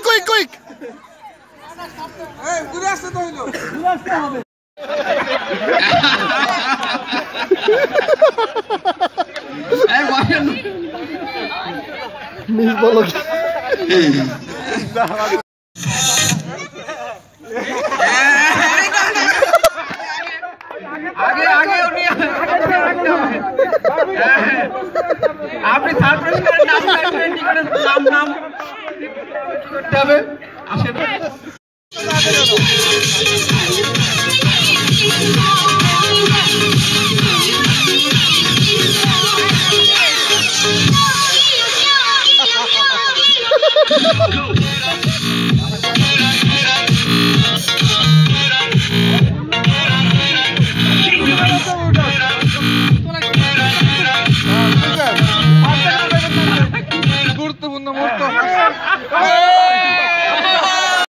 quick ঘুরে আসতে তো হইলো মিস বলো आगे आगे आपने थार्ड प्लेस का नाम नाम करते হবে আসেন